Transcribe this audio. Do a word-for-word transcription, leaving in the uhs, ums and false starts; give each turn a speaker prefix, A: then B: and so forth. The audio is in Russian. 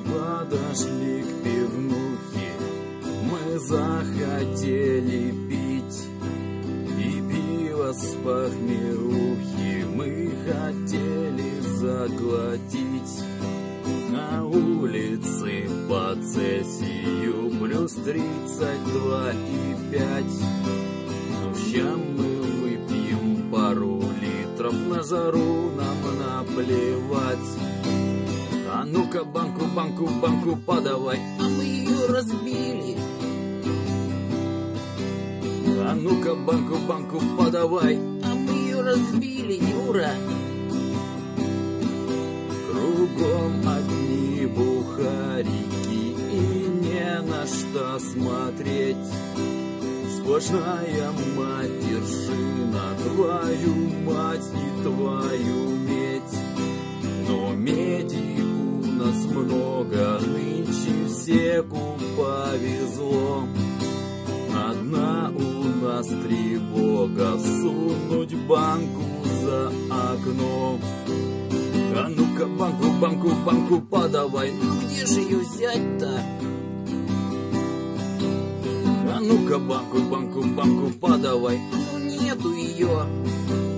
A: подошли к пивнухе, мы захотели пить, и пиво с похмелухи мы хотели заглотить. На улице по Цельсию плюс тридцать два и пять. Ну, ща мы выпьем пару литров, на жару нам наплевать. А ну-ка банку, банку, банку подавай, а мы ее разбили. А ну-ка банку, банку подавай, а мы ее разбили, Юра. Кругом одни бухарики и не на что смотреть. Сплошная матершина, твою мать и твою медь. Но меди у нас много, нынче всеку повезло. Одна у нас тревога, всунуть банку за окно. А ну-ка банку, банку, банку подавай, ну где же ее взять-то? А ну-ка банку, банку, банку подавай, ну нету ее.